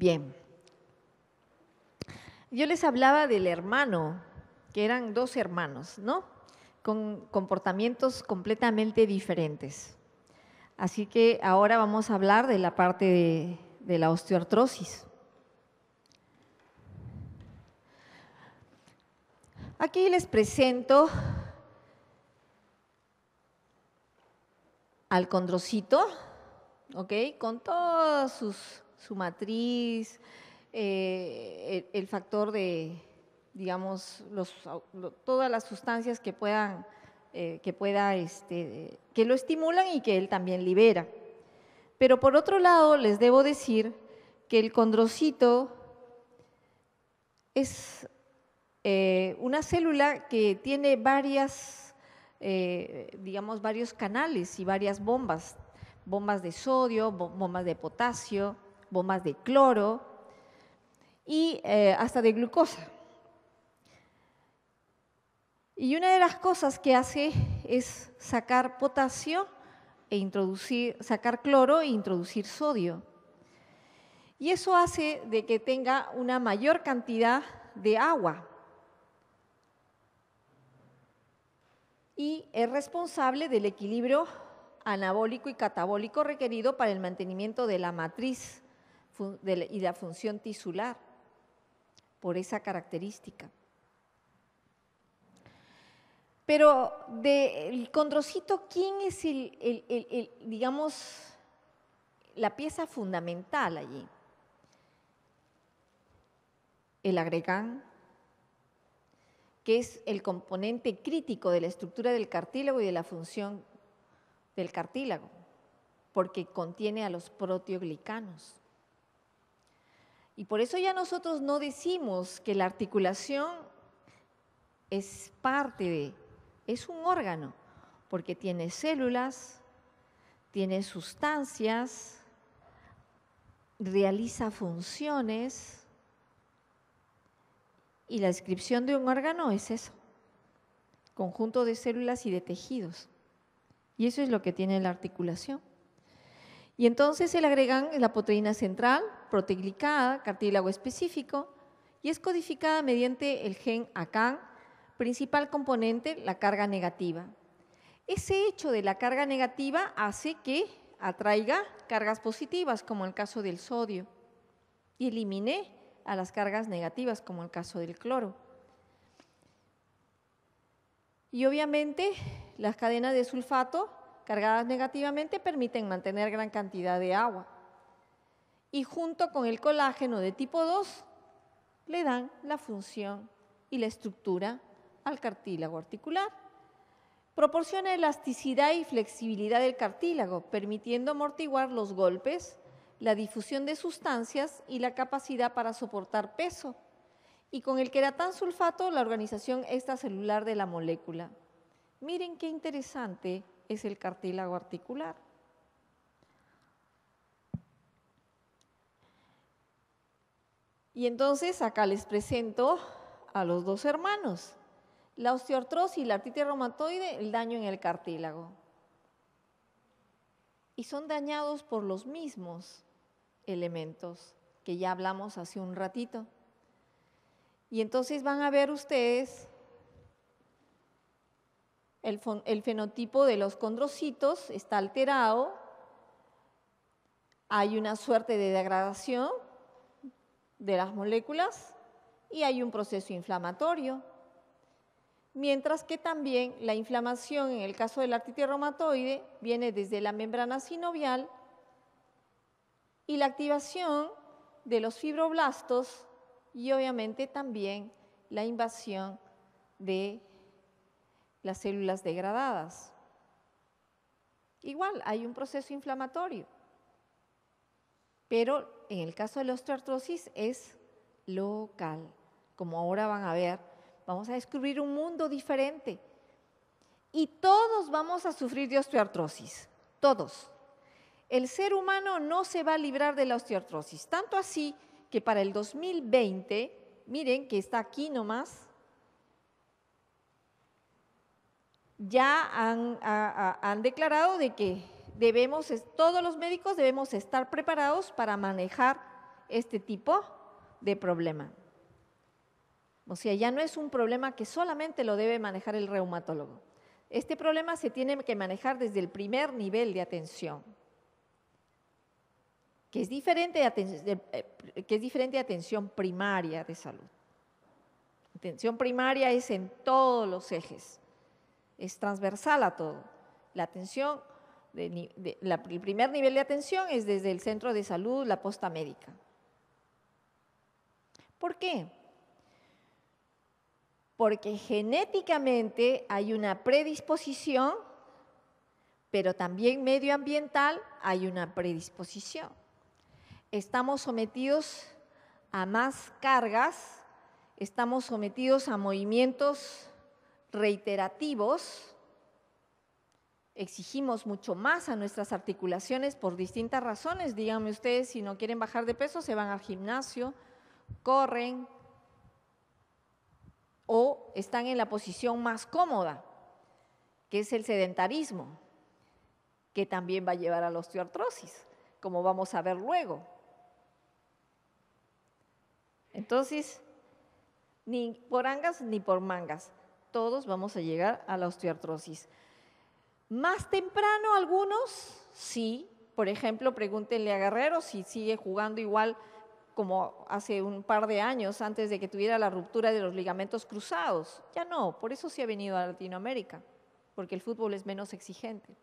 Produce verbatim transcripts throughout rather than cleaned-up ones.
Bien. Yo les hablaba del hermano, que eran dos hermanos, ¿no? Con comportamientos completamente diferentes. Así que ahora vamos a hablar de la parte de, de la osteoartrosis. Aquí les presento al condrocito, ¿ok? Con toda sus, su matriz, eh, el, el factor de, digamos, los, lo, todas las sustancias que puedan, eh, que pueda, este, que lo estimulan y que él también libera. Pero por otro lado, les debo decir que el condrocito es eh, una célula que tiene varias, eh, digamos, varios canales y varias bombas, bombas de sodio, bombas de potasio, bombas de cloro y eh, hasta de glucosa. Y una de las cosas que hace es sacar potasio e introducir, sacar cloro e introducir sodio. Y eso hace de que tenga una mayor cantidad de agua. Y es responsable del equilibrio anabólico y catabólico requerido para el mantenimiento de la matriz y la función tisular, por esa característica. Pero del condrocito, ¿quién es el, el, el, el, digamos, la pieza fundamental allí? El agregán, que es el componente crítico de la estructura del cartílago y de la función del cartílago, porque contiene a los proteoglicanos. Y por eso ya nosotros no decimos que la articulación es parte de, es un órgano, porque tiene células, tiene sustancias, realiza funciones. Y la descripción de un órgano es eso, conjunto de células y de tejidos. Y eso es lo que tiene la articulación. Y entonces el agregán es la proteína central, proteoglicada, cartílago específico, y es codificada mediante el gen A C A N, principal componente, la carga negativa. Ese hecho de la carga negativa hace que atraiga cargas positivas, como el caso del sodio, y elimine a las cargas negativas, como el caso del cloro. Y obviamente las cadenas de sulfato cargadas negativamente permiten mantener gran cantidad de agua. Y junto con el colágeno de tipo dos le dan la función y la estructura al cartílago articular. Proporciona elasticidad y flexibilidad del cartílago, permitiendo amortiguar los golpes, la difusión de sustancias y la capacidad para soportar peso, y con el queratán sulfato la organización extracelular de la molécula. Miren qué interesante es el cartílago articular. Y entonces acá les presento a los dos hermanos, la osteoartrosis y la artritis reumatoide, el daño en el cartílago. Y son dañados por los mismos elementos que ya hablamos hace un ratito. Y entonces van a ver ustedes el, el fenotipo de los condrocitos está alterado, hay una suerte de degradación de las moléculas y hay un proceso inflamatorio. Mientras que también la inflamación en el caso de la artritis reumatoide viene desde la membrana sinovial y la activación de los fibroblastos y obviamente también la invasión de las células degradadas. Igual hay un proceso inflamatorio, pero en el caso de la osteoartrosis es local. Como ahora van a ver, vamos a descubrir un mundo diferente y todos vamos a sufrir de osteoartrosis, todos. El ser humano no se va a librar de la osteoartrosis, tanto así que para el dos mil veinte, miren que está aquí nomás, ya han, a, a, han declarado de que debemos, todos los médicos debemos estar preparados para manejar este tipo de problema. O sea, ya no es un problema que solamente lo debe manejar el reumatólogo. Este problema se tiene que manejar desde el primer nivel de atención, que es diferente de, aten- que es diferente de atención primaria de salud. Atención primaria es en todos los ejes, es transversal a todo. La atención, de, de, la, el primer nivel de atención es desde el centro de salud, la posta médica. ¿Por qué? Porque genéticamente hay una predisposición, pero también medioambiental hay una predisposición. Estamos sometidos a más cargas, estamos sometidos a movimientos reiterativos, exigimos mucho más a nuestras articulaciones por distintas razones. Díganme ustedes, si no quieren bajar de peso, se van al gimnasio, corren o están en la posición más cómoda, que es el sedentarismo, que también va a llevar a la osteoartrosis, como vamos a ver luego. Entonces, ni por angas ni por mangas, todos vamos a llegar a la osteoartrosis. Más temprano algunos, sí. Por ejemplo, pregúntenle a Guerrero si sigue jugando igual como hace un par de años antes de que tuviera la ruptura de los ligamentos cruzados. Ya no, por eso sí ha venido a Latinoamérica, porque el fútbol es menos exigente.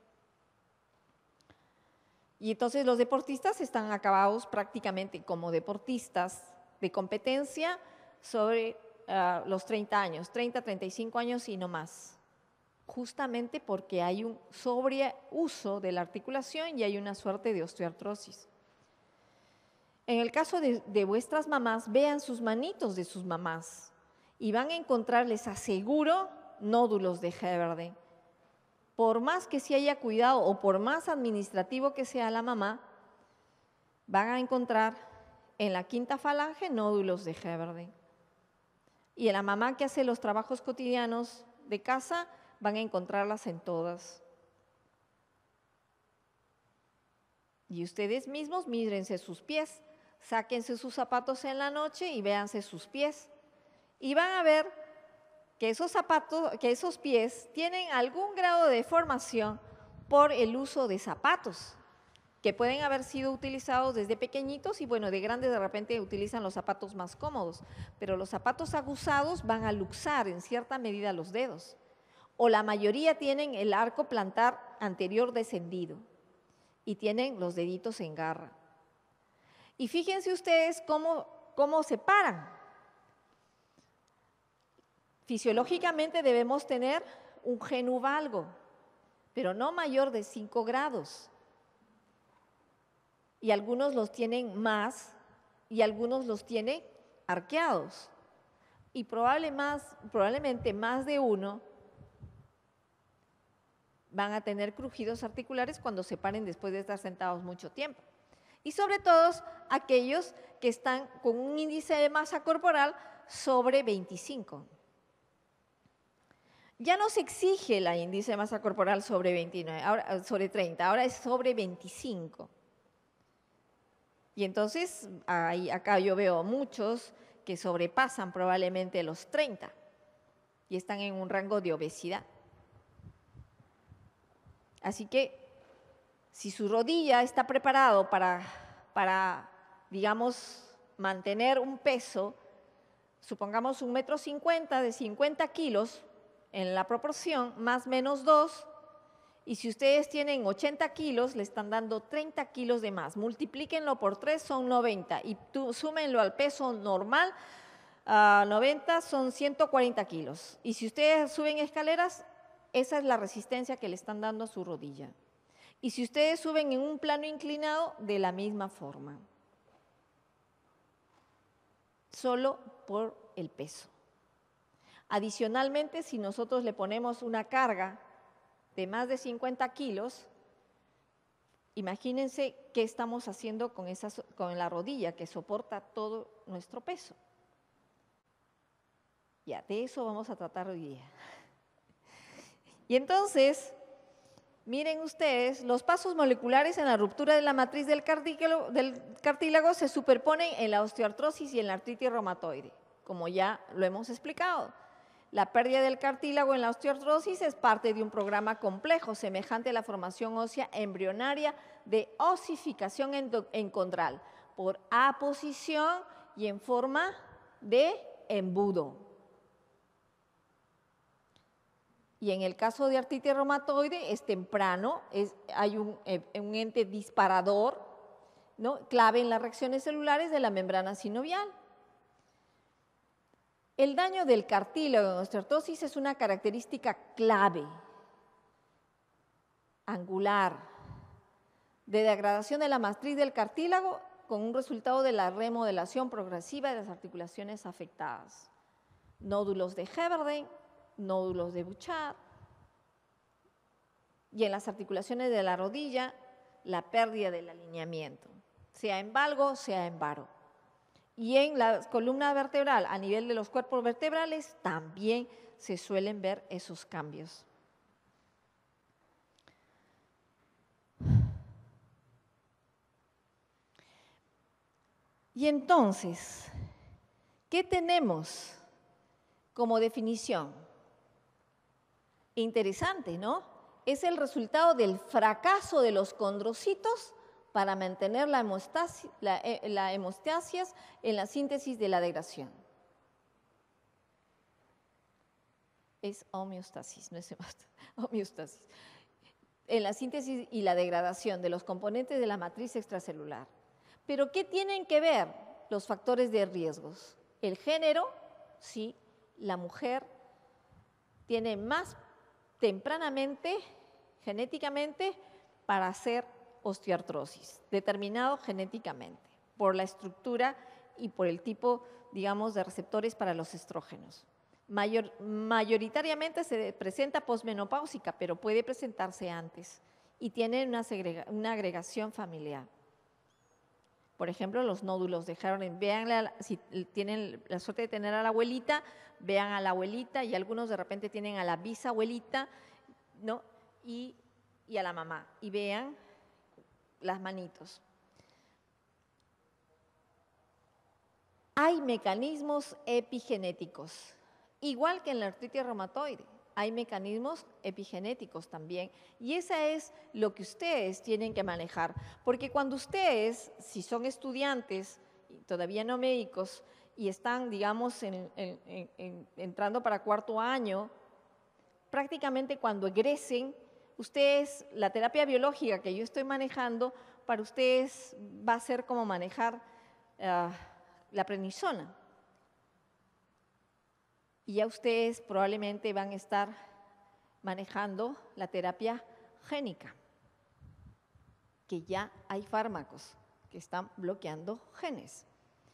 Y entonces los deportistas están acabados prácticamente como deportistas de competencia sobre uh, los treinta años, treinta, treinta y cinco años y no más. Justamente porque hay un sobreuso de la articulación y hay una suerte de osteoartrosis. En el caso de, de vuestras mamás, vean sus manitos de sus mamás y van a encontrar, les aseguro, nódulos de Heberden. Por más que se haya cuidado o por más administrativo que sea la mamá, van a encontrar en la quinta falange nódulos de Heberden. Y en la mamá que hace los trabajos cotidianos de casa, van a encontrarlas en todas. Y ustedes mismos mírense sus pies, sáquense sus zapatos en la noche y véanse sus pies. Y van a ver que esos zapatos, que esos pies tienen algún grado de deformación por el uso de zapatos, que pueden haber sido utilizados desde pequeñitos y bueno, de grandes de repente utilizan los zapatos más cómodos, pero los zapatos aguzados van a luxar en cierta medida los dedos. O la mayoría tienen el arco plantar anterior descendido y tienen los deditos en garra. Y fíjense ustedes cómo, cómo se paran. Fisiológicamente debemos tener un genuvalgo, pero no mayor de cinco grados. Y algunos los tienen más y algunos los tienen arqueados. Y probable más, probablemente más de uno van a tener crujidos articulares cuando se paren después de estar sentados mucho tiempo. Y sobre todo aquellos que están con un índice de masa corporal sobre veinticinco. Ya no se exige el índice de masa corporal sobre veintinueve, ahora, sobre treinta, ahora es sobre veinticinco. Y entonces ahí, acá yo veo muchos que sobrepasan probablemente los treinta y están en un rango de obesidad. Así que si su rodilla está preparado para, para, digamos, mantener un peso, supongamos un metro cincuenta de cincuenta kilos en la proporción, más menos dos, y si ustedes tienen ochenta kilos, le están dando treinta kilos de más. Multiplíquenlo por tres, son noventa, y tú, súmenlo al peso normal, uh, noventa son ciento cuarenta kilos. Y si ustedes suben escaleras, esa es la resistencia que le están dando a su rodilla. Y si ustedes suben en un plano inclinado, de la misma forma. Solo por el peso. Adicionalmente, si nosotros le ponemos una carga de más de cincuenta kilos, imagínense qué estamos haciendo con, esa, con la rodilla que soporta todo nuestro peso. Ya, de eso vamos a tratar hoy día. Y entonces, Miren ustedes, los pasos moleculares en la ruptura de la matriz del cartílago, del cartílago se superponen en la osteoartrosis y en la artritis reumatoide, como ya lo hemos explicado. La pérdida del cartílago en la osteoartrosis es parte de un programa complejo, semejante a la formación ósea embrionaria de osificación encondral, por aposición y en forma de embudo. Y en el caso de artritis reumatoide es temprano, es, hay un, eh, un ente disparador, ¿no?, clave en las reacciones celulares de la membrana sinovial. El daño del cartílago en osteoartrosis es una característica clave, angular, de degradación de la matriz del cartílago con un resultado de la remodelación progresiva de las articulaciones afectadas. Nódulos de Heberden, nódulos de Bouchard, y en las articulaciones de la rodilla, la pérdida del alineamiento, sea en valgo, sea en varo. Y en la columna vertebral, a nivel de los cuerpos vertebrales, también se suelen ver esos cambios. Y entonces, ¿qué tenemos como definición? Interesante, ¿no? Es el resultado del fracaso de los condrocitos para mantener la hemostasis, la, la hemostasis en la síntesis de la degradación. Es homeostasis, no es homeostasis. En la síntesis y la degradación de los componentes de la matriz extracelular. ¿Pero qué tienen que ver los factores de riesgos? El género, sí, la mujer tiene más tempranamente, genéticamente, para hacer osteoartrosis, determinado genéticamente, por la estructura y por el tipo, digamos, de receptores para los estrógenos. Mayor, mayoritariamente se presenta posmenopáusica, pero puede presentarse antes y tiene una, segrega, una agregación familiar. Por ejemplo, los nódulos de Heberden, vean, si tienen la suerte de tener a la abuelita, vean a la abuelita, y algunos de repente tienen a la bisabuelita, ¿no?, y, y a la mamá, y vean las manitos. Hay mecanismos epigenéticos, igual que en la artritis reumatoide, hay mecanismos epigenéticos también, y eso es lo que ustedes tienen que manejar, porque cuando ustedes, si son estudiantes, todavía no médicos, y están, digamos, en, en, en, entrando para cuarto año, prácticamente cuando egresen, ustedes, la terapia biológica que yo estoy manejando, para ustedes va a ser como manejar uh, la prednisona. Y ya ustedes probablemente van a estar manejando la terapia génica, que ya hay fármacos que están bloqueando genes.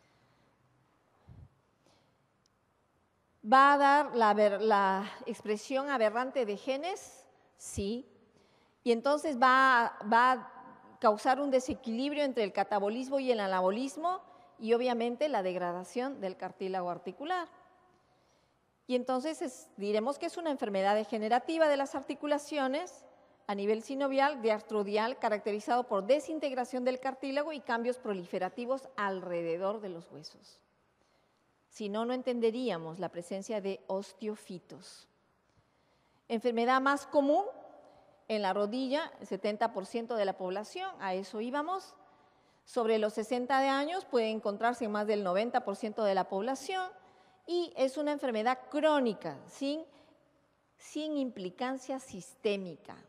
¿Va a dar la, la expresión aberrante de genes? Sí. Y entonces va, va a causar un desequilibrio entre el catabolismo y el anabolismo y obviamente la degradación del cartílago articular. Y entonces es, diremos que es una enfermedad degenerativa de las articulaciones a nivel sinovial de artrodial caracterizado por desintegración del cartílago y cambios proliferativos alrededor de los huesos. Si no, no entenderíamos la presencia de osteofitos. Enfermedad más común en la rodilla, el setenta por ciento de la población, a eso íbamos. Sobre los sesenta de años puede encontrarse en más del noventa por ciento de la población y es una enfermedad crónica, sin, sin implicancia sistémica.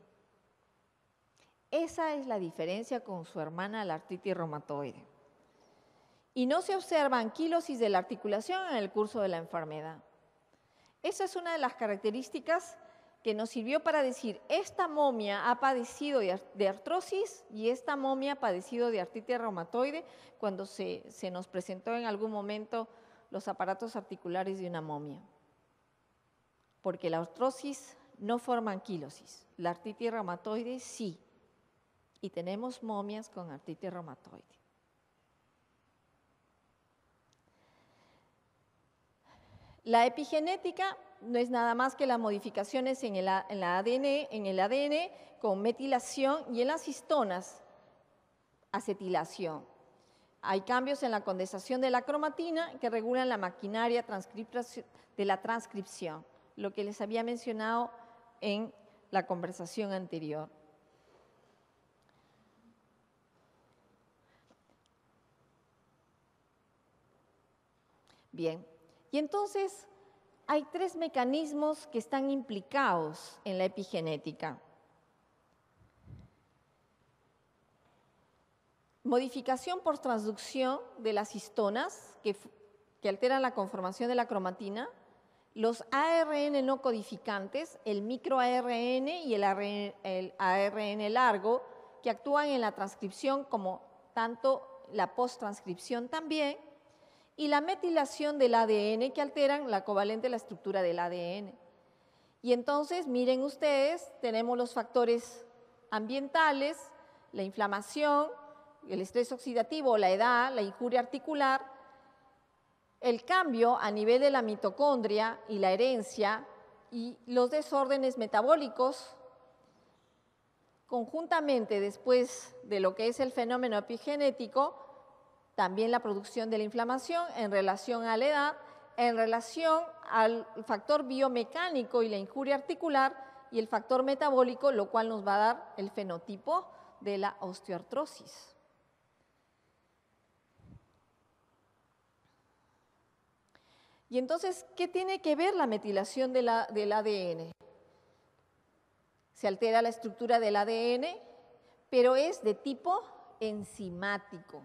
Esa es la diferencia con su hermana, la artritis reumatoide. Y no se observa anquilosis de la articulación en el curso de la enfermedad. Esa es una de las características que nos sirvió para decir, esta momia ha padecido de artrosis y esta momia ha padecido de artritis reumatoide cuando se, se nos presentó en algún momento los aparatos articulares de una momia. Porque la artrosis no forma anquilosis, la artritis reumatoide sí. Y tenemos momias con artritis reumatoide. La epigenética no es nada más que las modificaciones en el, en la A D N, en el A D N con metilación y en las histonas, acetilación. Hay cambios en la condensación de la cromatina que regulan la maquinaria de la transcripción, lo que les había mencionado en la conversación anterior. Bien, y entonces hay tres mecanismos que están implicados en la epigenética. Modificación por transducción de las histonas que, que alteran la conformación de la cromatina, los A R N no codificantes, el microARN y el, el A R N largo, que actúan en la transcripción como tanto la posttranscripción también, y la metilación del A D N que alteran la covalente de la estructura del A D N. Y entonces, miren ustedes, tenemos los factores ambientales, la inflamación, el estrés oxidativo, la edad, la injuria articular, el cambio a nivel de la mitocondria y la herencia y los desórdenes metabólicos, conjuntamente después de lo que es el fenómeno epigenético, también la producción de la inflamación en relación a la edad, en relación al factor biomecánico y la injuria articular y el factor metabólico, lo cual nos va a dar el fenotipo de la osteoartrosis. Y entonces, ¿qué tiene que ver la metilación de la, del A D N? Se altera la estructura del A D N, pero es de tipo enzimático.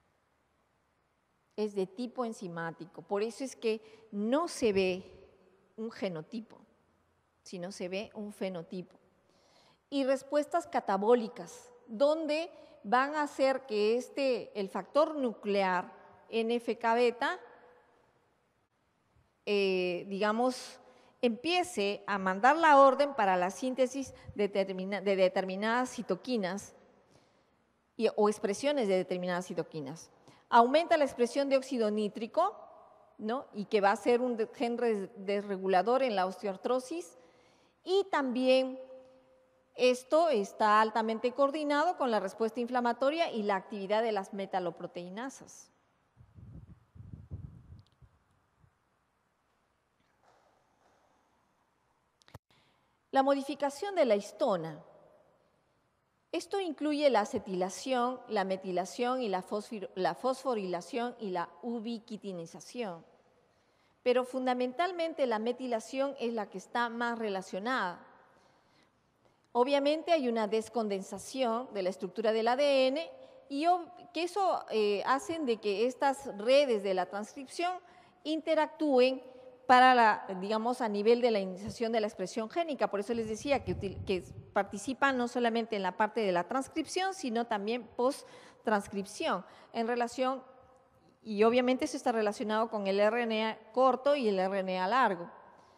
Es de tipo enzimático. Por eso es que no se ve un genotipo, sino se ve un fenotipo. Y respuestas catabólicas, donde van a hacer que este, el factor nuclear N F K beta, eh, digamos, empiece a mandar la orden para la síntesis de, determina, de determinadas citoquinas y, o expresiones de determinadas citoquinas. Aumenta la expresión de óxido nítrico, ¿no? Y que va a ser un gen desregulador en la osteoartrosis, y también esto está altamente coordinado con la respuesta inflamatoria y la actividad de las metaloproteinasas. La modificación de la histona. Esto incluye la acetilación, la metilación y la, la fosforilación y la ubiquitinización. Pero fundamentalmente la metilación es la que está más relacionada. Obviamente hay una descondensación de la estructura del A D N y que eso eh, hacen de que estas redes de la transcripción interactúen para, la, digamos, a nivel de la iniciación de la expresión génica. Por eso les decía que, que participan no solamente en la parte de la transcripción, sino también post-transcripción, en relación, y obviamente eso está relacionado con el R N A corto y el R N A largo.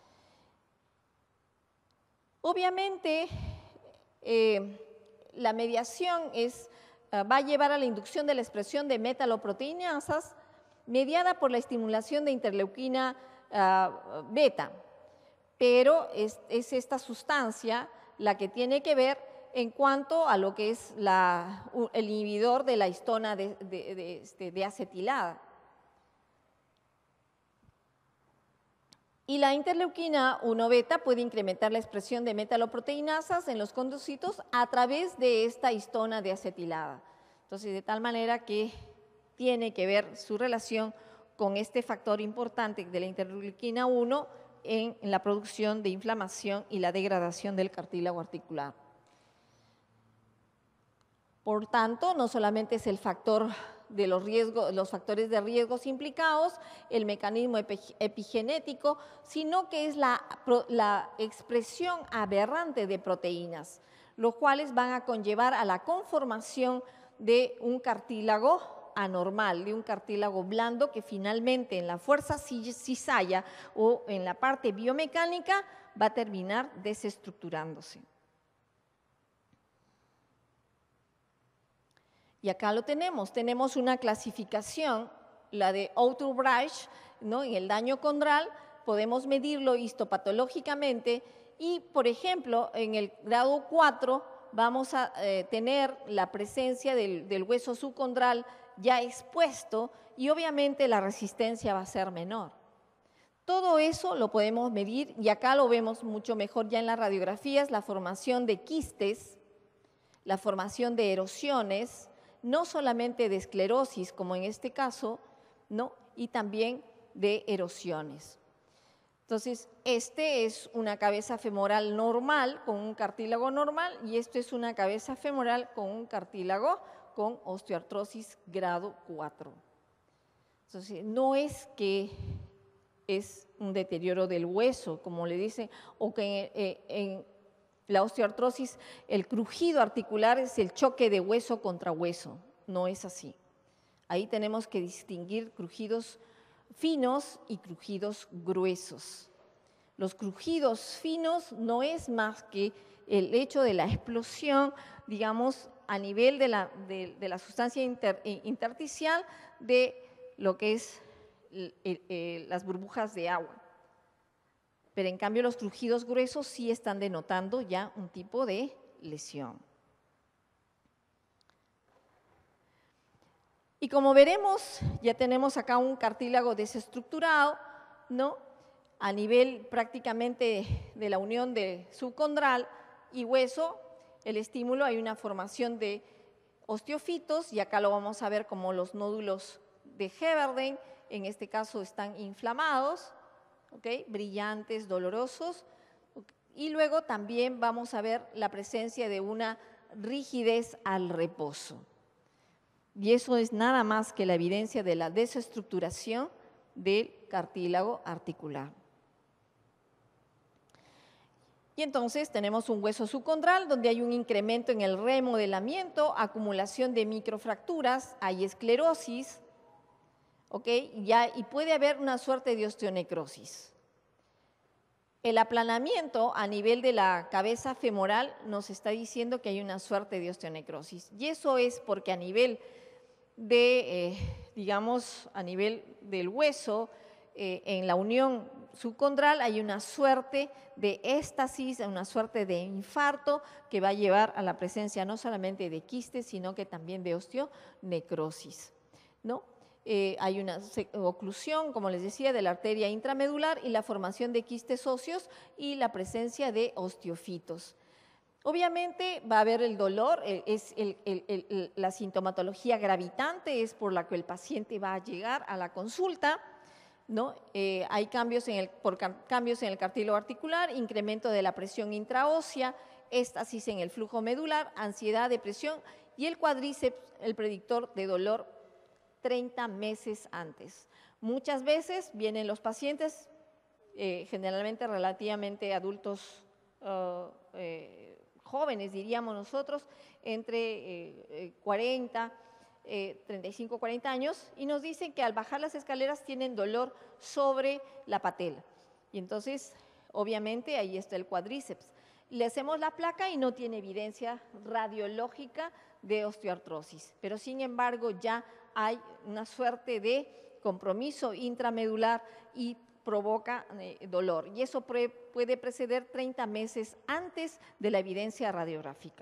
Obviamente, eh, la mediación es, uh, va a llevar a la inducción de la expresión de metaloproteinasas mediada por la estimulación de interleuquina Uh, beta, pero es, es esta sustancia la que tiene que ver en cuanto a lo que es la, el inhibidor de la histona de, de, de, este, de acetilada. Y la interleuquina uno beta puede incrementar la expresión de metaloproteinasas en los condrocitos a través de esta histona de acetilada. Entonces, de tal manera que tiene que ver su relación con este factor importante de la interleuquina uno en, en la producción de inflamación y la degradación del cartílago articular. Por tanto, no solamente es el factor de los, riesgos, los factores de riesgos implicados, el mecanismo epigenético, sino que es la, la expresión aberrante de proteínas, los cuales van a conllevar a la conformación de un cartílago anormal, de un cartílago blando que finalmente en la fuerza cizalla o en la parte biomecánica va a terminar desestructurándose. Y acá lo tenemos, tenemos una clasificación, la de Outubridge, ¿no? En el daño condral, podemos medirlo histopatológicamente y, por ejemplo, en el grado cuatro vamos a eh, tener la presencia del, del hueso subcondral ya expuesto y obviamente la resistencia va a ser menor. Todo eso lo podemos medir y acá lo vemos mucho mejor ya en las radiografías, la formación de quistes, la formación de erosiones, no solamente de esclerosis como en este caso, ¿no? Y también de erosiones. Entonces, este es una cabeza femoral normal con un cartílago normal y esto es una cabeza femoral con un cartílago con osteoartrosis grado cuatro. Entonces, no es que es un deterioro del hueso, como le dicen, o que en, en la osteoartrosis el crujido articular es el choque de hueso contra hueso. No es así. Ahí tenemos que distinguir crujidos finos y crujidos gruesos. Los crujidos finos no es más que el hecho de la explosión, digamos, a nivel de la, de, de la sustancia inter, intersticial de lo que es el, el, el, las burbujas de agua. Pero en cambio los crujidos gruesos sí están denotando ya un tipo de lesión. Y como veremos, ya tenemos acá un cartílago desestructurado, ¿no? A nivel prácticamente de la unión de subcondral y hueso, el estímulo, hay una formación de osteofitos, y acá lo vamos a ver como los nódulos de Heberden, en este caso están inflamados, ¿okay? Brillantes, dolorosos, y luego también vamos a ver la presencia de una rigidez al reposo. Y eso es nada más que la evidencia de la desestructuración del cartílago articular. Y entonces tenemos un hueso subcondral donde hay un incremento en el remodelamiento, acumulación de microfracturas, hay esclerosis, ¿okay? Ya, y puede haber una suerte de osteonecrosis. El aplanamiento a nivel de la cabeza femoral nos está diciendo que hay una suerte de osteonecrosis. Y eso es porque a nivel de, eh, digamos, a nivel del hueso, eh, en la unión subcondral hay una suerte de éstasis, una suerte de infarto que va a llevar a la presencia no solamente de quistes, sino que también de osteonecrosis, ¿no? Eh, hay una oclusión, como les decía, de la arteria intramedular y la formación de quistes óseos y la presencia de osteofitos. Obviamente va a haber el dolor, es el, el, el, la sintomatología gravitante, es por la que el paciente va a llegar a la consulta, ¿no? Eh, hay cambios en el, por cambios en el cartílago articular, incremento de la presión intraósea, éstasis en el flujo medular, ansiedad, depresión y el cuádriceps, el predictor de dolor treinta meses antes. Muchas veces vienen los pacientes, eh, generalmente relativamente adultos uh, eh, jóvenes, diríamos nosotros, entre eh, eh, cuarenta, eh, treinta y cinco, cuarenta años, y nos dicen que al bajar las escaleras tienen dolor sobre la patela. Y entonces, obviamente, ahí está el cuádriceps. Le hacemos la placa y no tiene evidencia radiológica de osteoartrosis, pero sin embargo ya hay una suerte de compromiso intramedular y provoca eh, dolor. Y eso pre puede preceder treinta meses antes de la evidencia radiográfica.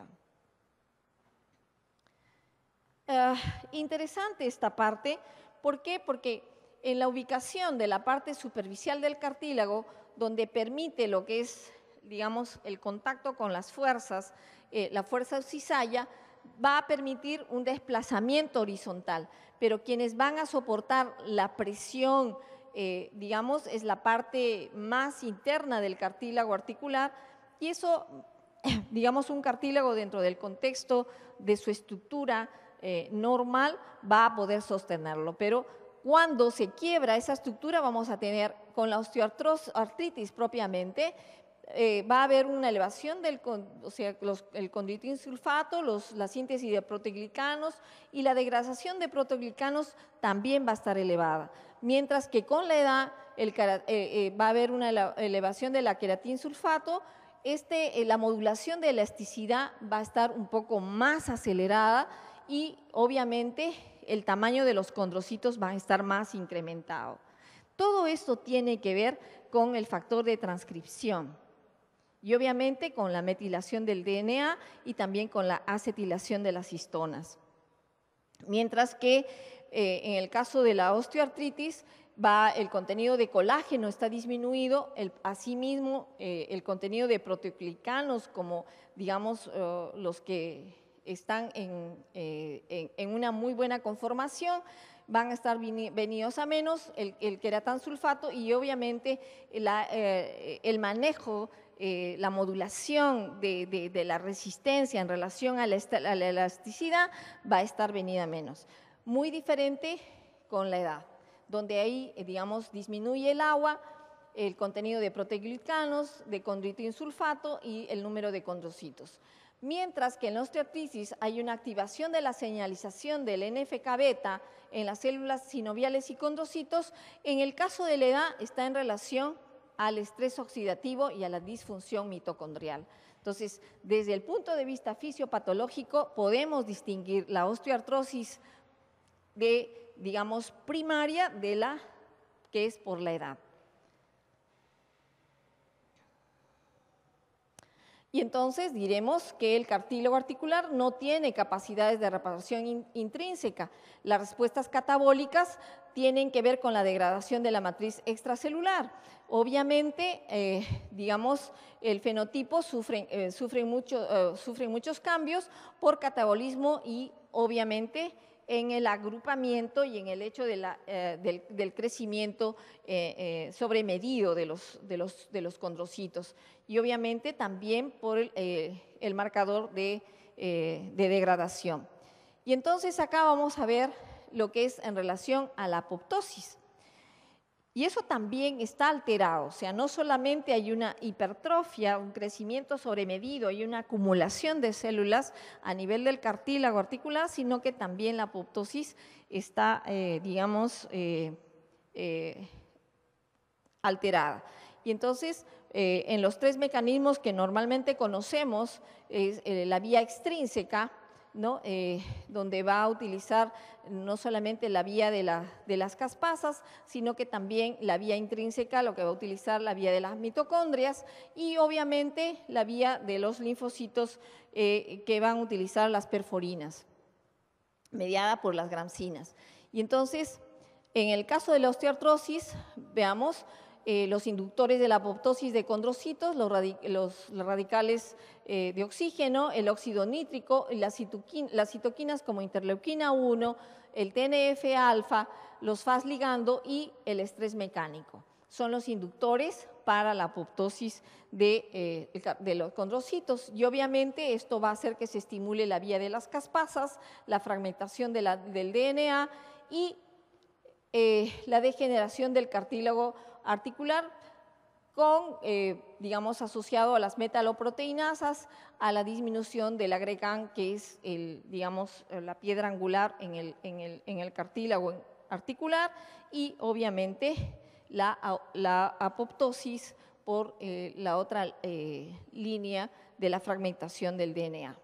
Uh, interesante esta parte. ¿Por qué? Porque en la ubicación de la parte superficial del cartílago, donde permite lo que es, digamos, el contacto con las fuerzas, eh, la fuerza cizalla, va a permitir un desplazamiento horizontal, pero quienes van a soportar la presión, eh, digamos, es la parte más interna del cartílago articular, y eso, digamos, un cartílago dentro del contexto de su estructura eh, normal va a poder sostenerlo, pero cuando se quiebra esa estructura vamos a tener con la osteoartritis propiamente, Eh, va a haber una elevación del o sea, los, el condroitin sulfato, los, la síntesis de proteoglicanos y la degradación de proteoglicanos también va a estar elevada. Mientras que con la edad el, eh, eh, va a haber una elevación de la queratin sulfato, este, eh, la modulación de elasticidad va a estar un poco más acelerada y obviamente el tamaño de los condrocitos va a estar más incrementado. Todo esto tiene que ver con el factor de transcripción y obviamente con la metilación del D N A y también con la acetilación de las histonas. Mientras que eh, en el caso de la osteoartritis, va, el contenido de colágeno está disminuido, el, asimismo eh, el contenido de proteoglicanos, como digamos uh, los que están en, eh, en, en una muy buena conformación, van a estar venidos a menos, el, el queratansulfato y obviamente la, eh, el manejo, eh, la modulación de, de, de la resistencia en relación a la, a la elasticidad va a estar venida a menos. Muy diferente con la edad, donde ahí, digamos, disminuye el agua, el contenido de proteoglicanos, de condroitinsulfato y el número de condrocitos. Mientras que en la osteoartritis hay una activación de la señalización del N F K beta en las células sinoviales y condrocitos, en el caso de la edad está en relación al estrés oxidativo y a la disfunción mitocondrial. Entonces, desde el punto de vista fisiopatológico, podemos distinguir la osteoartrosis de, digamos, primaria de la que es por la edad. Y entonces diremos que el cartílago articular no tiene capacidades de reparación in, intrínseca. Las respuestas catabólicas tienen que ver con la degradación de la matriz extracelular. Obviamente, eh, digamos, el fenotipo sufre, eh, sufre, mucho, eh, sufre muchos cambios por catabolismo y obviamente en el agrupamiento y en el hecho de la, eh, del, del crecimiento eh, eh, sobremedido de los, de, los, de los condrocitos y obviamente también por el, eh, el marcador de, eh, de degradación. Y entonces acá vamos a ver lo que es en relación a la apoptosis. Y eso también está alterado, o sea, no solamente hay una hipertrofia, un crecimiento sobremedido, hay una acumulación de células a nivel del cartílago articular, sino que también la apoptosis está, eh, digamos, eh, eh, alterada. Y entonces, eh, en los tres mecanismos que normalmente conocemos, es eh, la vía extrínseca, ¿no? Eh, donde va a utilizar no solamente la vía de, la, de las caspasas, sino que también la vía intrínseca, lo que va a utilizar la vía de las mitocondrias y obviamente la vía de los linfocitos eh, que van a utilizar las perforinas, mediada por las gramsinas. Y entonces, en el caso de la osteoartrosis, veamos, Eh, los inductores de la apoptosis de condrocitos, los, radic los, los radicales eh, de oxígeno, el óxido nítrico, las, las citoquinas como interleuquina uno, el T N F alfa, los F A S ligando y el estrés mecánico. Son los inductores para la apoptosis de, eh, de los condrocitos y obviamente esto va a hacer que se estimule la vía de las caspasas, la fragmentación de la, del D N A y eh, la degeneración del cartílago articular con, eh, digamos, asociado a las metaloproteinasas, a la disminución del agregan, que es, el, digamos, la piedra angular en el, en el, en el cartílago articular, y obviamente la, la apoptosis por eh, la otra eh, línea de la fragmentación del D N A.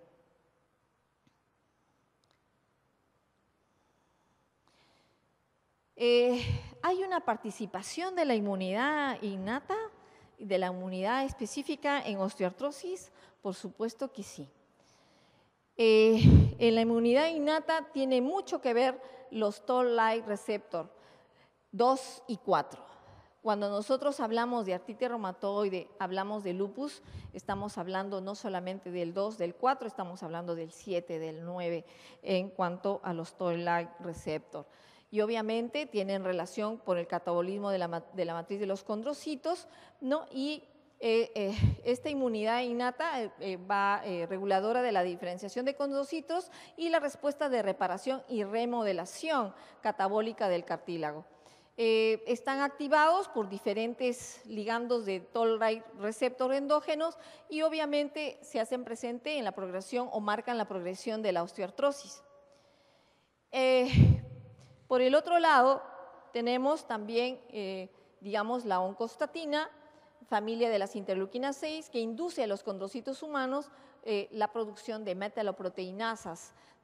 Eh, ¿Hay una participación de la inmunidad innata y de la inmunidad específica en osteoartrosis? Por supuesto que sí. Eh, en la inmunidad innata tiene mucho que ver los Toll-like receptor dos y cuatro. Cuando nosotros hablamos de artritis reumatoide, hablamos de lupus, estamos hablando no solamente del dos, del cuatro, estamos hablando del siete, del nueve en cuanto a los Toll-like receptor. Y obviamente tienen relación por el catabolismo de la, de la matriz de los condrocitos, ¿no? Y eh, eh, esta inmunidad innata eh, va eh, reguladora de la diferenciación de condrocitos y la respuesta de reparación y remodelación catabólica del cartílago. Eh, están activados por diferentes ligandos de Toll-like receptor endógenos y obviamente se hacen presente en la progresión o marcan la progresión de la osteoartrosis. Eh, Por el otro lado, tenemos también, eh, digamos, la oncostatina, familia de las interleuquinas seis, que induce a los condrocitos humanos eh, la producción de metaloproteinasas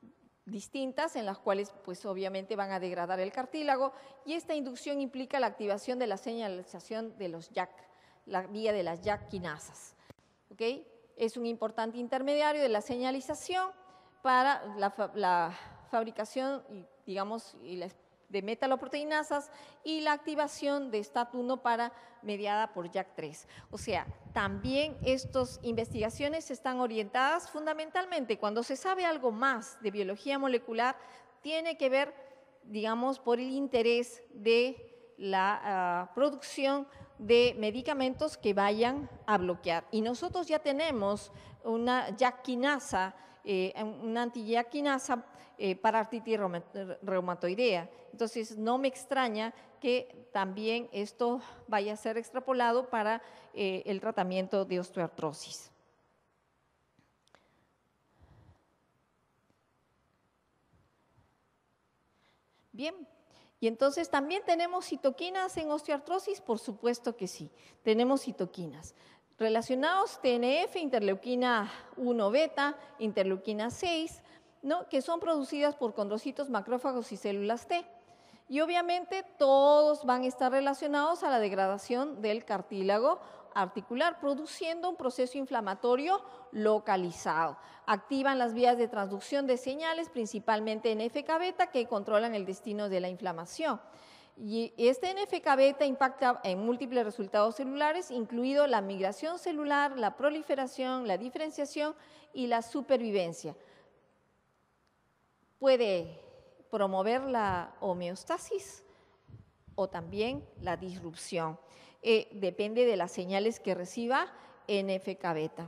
distintas en las cuales pues obviamente van a degradar el cartílago y esta inducción implica la activación de la señalización de los J A K, la vía de las J A K quinasas. ¿Okay? Es un importante intermediario de la señalización para la, la fabricación, digamos, y la, de metaloproteinasas y la activación de STAT uno para, mediada por J A K tres. O sea, también estas investigaciones están orientadas fundamentalmente cuando se sabe algo más de biología molecular, tiene que ver, digamos, por el interés de la uh, producción de medicamentos que vayan a bloquear. Y nosotros ya tenemos una J A K quinasa, eh, una anti-J A K quinasa eh, para artritis reumatoidea. Entonces, no me extraña que también esto vaya a ser extrapolado para eh, el tratamiento de osteoartrosis. Bien. Y entonces, ¿también tenemos citoquinas en osteoartrosis? Por supuesto que sí, tenemos citoquinas. Relacionados T N F, interleuquina uno beta, interleuquina seis, ¿no? Que son producidas por condrocitos, macrófagos y células T. Y obviamente todos van a estar relacionados a la degradación del cartílago articular, produciendo un proceso inflamatorio localizado. Activan las vías de transducción de señales, principalmente N F K beta, que controlan el destino de la inflamación. Y este N F K beta impacta en múltiples resultados celulares, incluido la migración celular, la proliferación, la diferenciación y la supervivencia. Puede promover la homeostasis o también la disrupción. Eh, depende de las señales que reciba N F K beta.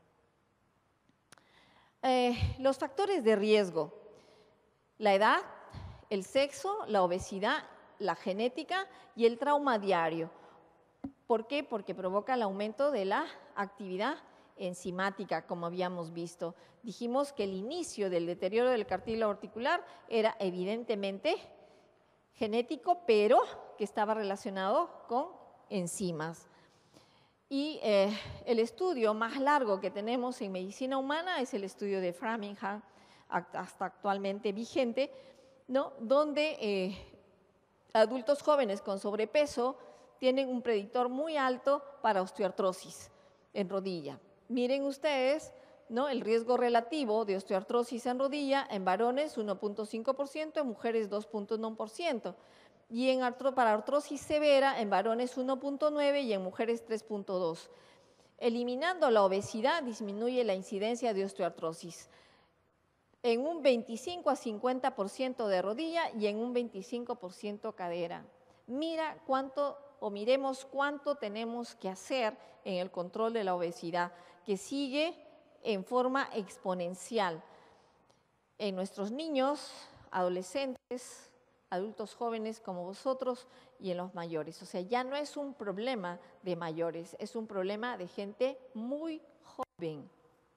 Eh, los factores de riesgo: la edad, el sexo, la obesidad, la genética y el trauma diario. ¿Por qué? Porque provoca el aumento de la actividad enzimática, como habíamos visto. Dijimos que el inicio del deterioro del cartílago articular era evidentemente genético, pero que estaba relacionado con enzimas. Y eh, el estudio más largo que tenemos en medicina humana es el estudio de Framingham, hasta actualmente vigente, ¿no? Donde eh, adultos jóvenes con sobrepeso tienen un predictor muy alto para osteoartrosis en rodilla. Miren ustedes, ¿no? El riesgo relativo de osteoartrosis en rodilla en varones uno punto cinco por ciento, en mujeres dos punto uno por ciento. Y en artro, para artrosis severa en varones uno punto nueve y en mujeres tres punto dos. Eliminando la obesidad disminuye la incidencia de osteoartrosis en un veinticinco a cincuenta por ciento de rodilla y en un veinticinco por ciento cadera. Mira cuánto, o miremos cuánto tenemos que hacer en el control de la obesidad, que sigue en forma exponencial en nuestros niños, adolescentes, adultos jóvenes como vosotros y en los mayores. O sea, ya no es un problema de mayores, es un problema de gente muy joven.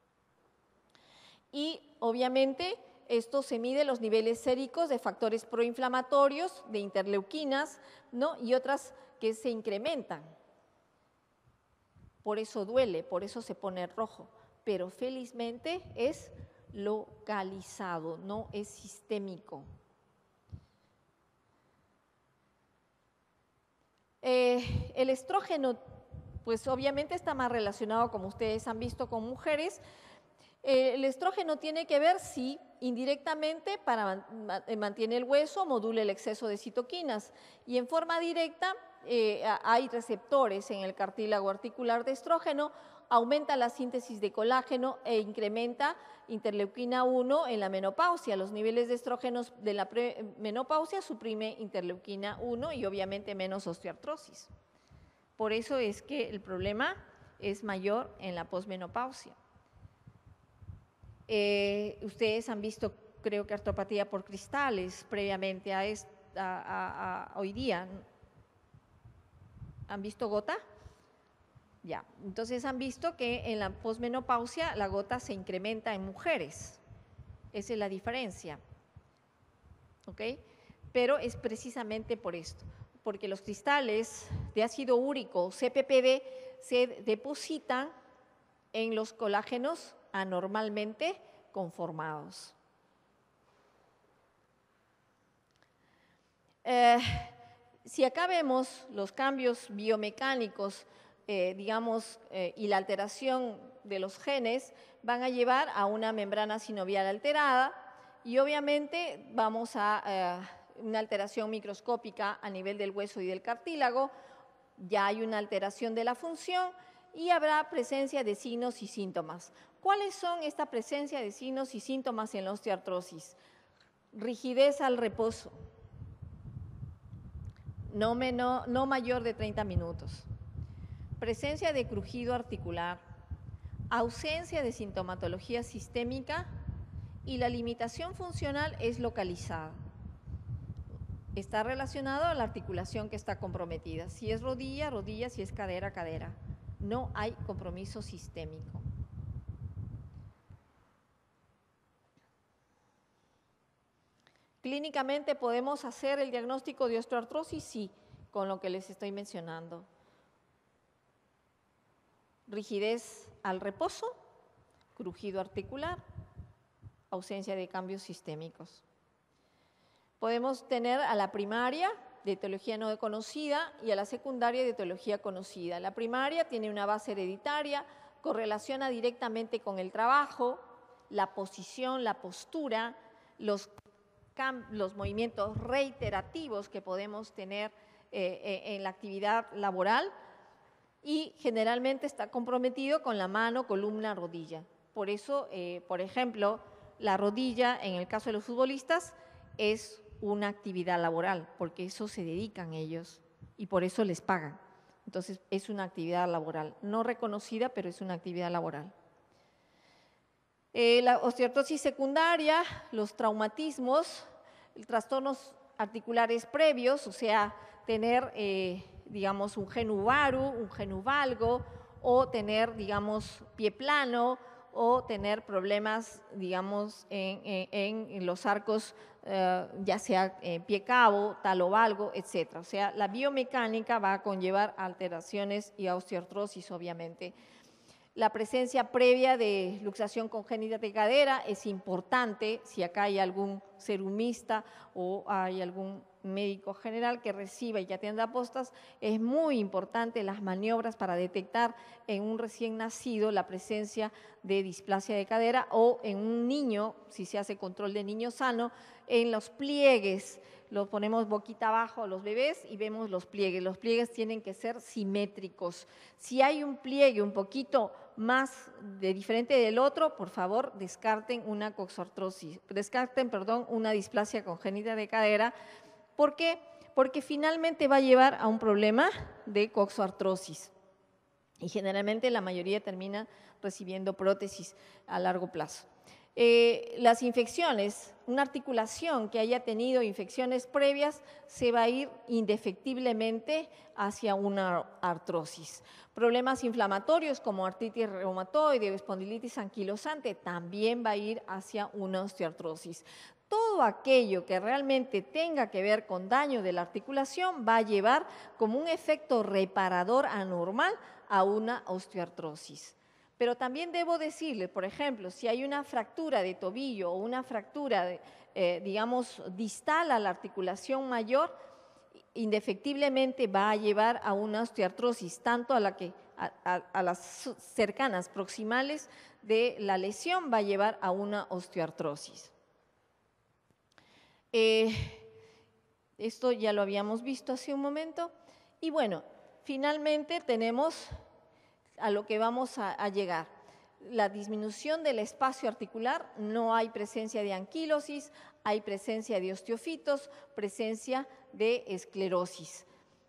Y obviamente esto se mide los niveles séricos de factores proinflamatorios, de interleuquinas, ¿no? Y otras que se incrementan. Por eso duele, por eso se pone rojo, pero felizmente es localizado, no es sistémico. Eh, el estrógeno, pues obviamente está más relacionado, como ustedes han visto, con mujeres. Eh, el estrógeno tiene que ver, sí, indirectamente para mantiene el hueso, modula el exceso de citoquinas, y en forma directa eh, hay receptores en el cartílago articular de estrógeno, aumenta la síntesis de colágeno e incrementa interleuquina uno en la menopausia. Los niveles de estrógenos de la menopausia suprime interleuquina uno y obviamente menos osteoartrosis. Por eso es que el problema es mayor en la posmenopausia. Eh, ustedes han visto, creo que artropatía por cristales previamente a, esta, a, a, a hoy día. ¿Han visto gota? Ya, entonces han visto que en la posmenopausia la gota se incrementa en mujeres. Esa es la diferencia. ¿Ok? Pero es precisamente por esto, porque los cristales de ácido úrico, C P P D, se depositan en los colágenos anormalmente conformados. Eh, si acá vemos los cambios biomecánicos, eh, digamos, eh, y la alteración de los genes, van a llevar a una membrana sinovial alterada y obviamente vamos a eh, una alteración microscópica a nivel del hueso y del cartílago, ya hay una alteración de la función y habrá presencia de signos y síntomas. ¿Cuáles son esta presencia de signos y síntomas en la osteoartrosis? Rigidez al reposo, no, menor, no mayor de treinta minutos. Presencia de crujido articular, ausencia de sintomatología sistémica y la limitación funcional es localizada. Está relacionado a la articulación que está comprometida. Si es rodilla, rodilla, si es cadera, cadera. No hay compromiso sistémico. Clínicamente podemos hacer el diagnóstico de osteoartrosis, sí, con lo que les estoy mencionando. Rigidez al reposo, crujido articular, ausencia de cambios sistémicos. Podemos tener a la primaria de etiología no conocida y a la secundaria de etiología conocida. La primaria tiene una base hereditaria, correlaciona directamente con el trabajo, la posición, la postura, los, los movimientos reiterativos que podemos tener eh, en la actividad laboral y generalmente está comprometido con la mano, columna, rodilla. Por eso, eh, por ejemplo, la rodilla en el caso de los futbolistas es una actividad laboral, porque eso se dedican ellos y por eso les pagan. Entonces, es una actividad laboral, no reconocida, pero es una actividad laboral. Eh, la osteoartrosis secundaria, los traumatismos, trastornos articulares previos, o sea, tener, eh, digamos, un genu varu, un genu valgo, o tener, digamos, pie plano, o tener problemas, digamos, en, en, en los arcos, eh, ya sea eh, pie cabo, talo valgo, etcétera. O sea, la biomecánica va a conllevar alteraciones y osteoartrosis, obviamente. La presencia previa de luxación congénita de cadera es importante si acá hay algún serumista o hay algún médico general que reciba y que atienda apostas, es muy importante las maniobras para detectar en un recién nacido la presencia de displasia de cadera o en un niño, si se hace control de niño sano, en los pliegues. Lo ponemos boquita abajo a los bebés y vemos los pliegues. Los pliegues tienen que ser simétricos. Si hay un pliegue un poquito más de diferente del otro, por favor, descarten una coxartrosis, descarten, perdón, una displasia congénita de cadera. ¿Por qué? Porque finalmente va a llevar a un problema de coxartrosis y generalmente la mayoría termina recibiendo prótesis a largo plazo. Eh, las infecciones, una articulación que haya tenido infecciones previas se va a ir indefectiblemente hacia una artrosis. Problemas inflamatorios como artritis reumatoide o espondilitis anquilosante también va a ir hacia una osteoartrosis. Todo aquello que realmente tenga que ver con daño de la articulación va a llevar como un efecto reparador anormal a una osteoartrosis. Pero también debo decirle, por ejemplo, si hay una fractura de tobillo o una fractura, de, eh, digamos, distal a la articulación mayor, indefectiblemente va a llevar a una osteoartrosis, tanto a, la que, a, a, a las cercanas, proximales de la lesión, va a llevar a una osteoartrosis. Eh, esto ya lo habíamos visto hace un momento. Y bueno, finalmente tenemos a lo que vamos a, a llegar. La disminución del espacio articular, no hay presencia de anquilosis, hay presencia de osteofitos, presencia de esclerosis.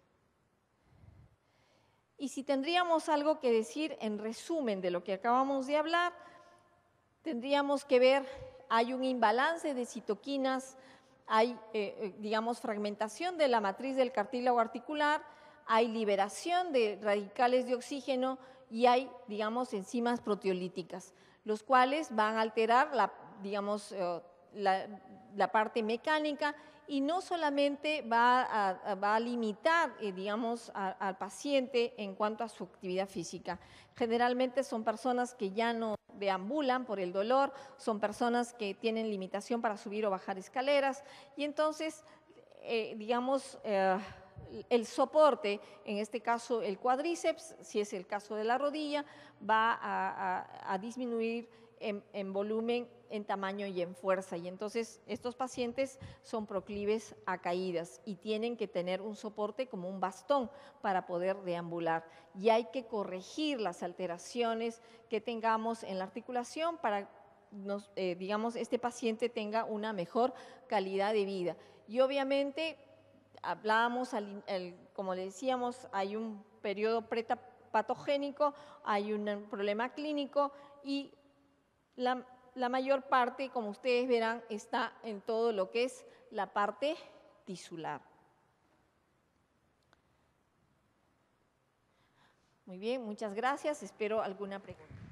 Y si tendríamos algo que decir en resumen de lo que acabamos de hablar, tendríamos que ver, hay un imbalance de citoquinas, hay, eh, digamos, fragmentación de la matriz del cartílago articular, hay liberación de radicales de oxígeno y hay, digamos, enzimas proteolíticas, los cuales van a alterar la, digamos, eh, la, la parte mecánica y no solamente va a, va a limitar, eh, digamos, a, al paciente en cuanto a su actividad física. Generalmente son personas que ya no deambulan por el dolor, son personas que tienen limitación para subir o bajar escaleras y entonces eh, digamos, eh, el soporte, en este caso el cuádriceps, si es el caso de la rodilla, va a, a, a disminuir en, en volumen, en tamaño y en fuerza. Y entonces estos pacientes son proclives a caídas y tienen que tener un soporte como un bastón para poder deambular. Y hay que corregir las alteraciones que tengamos en la articulación para nos, eh, digamos, este paciente tenga una mejor calidad de vida. Y obviamente, hablábamos, al, el, como le decíamos, hay un periodo prepatogénico, hay un problema clínico y la, la mayor parte, como ustedes verán, está en todo lo que es la parte tisular. Muy bien, muchas gracias. Espero alguna pregunta.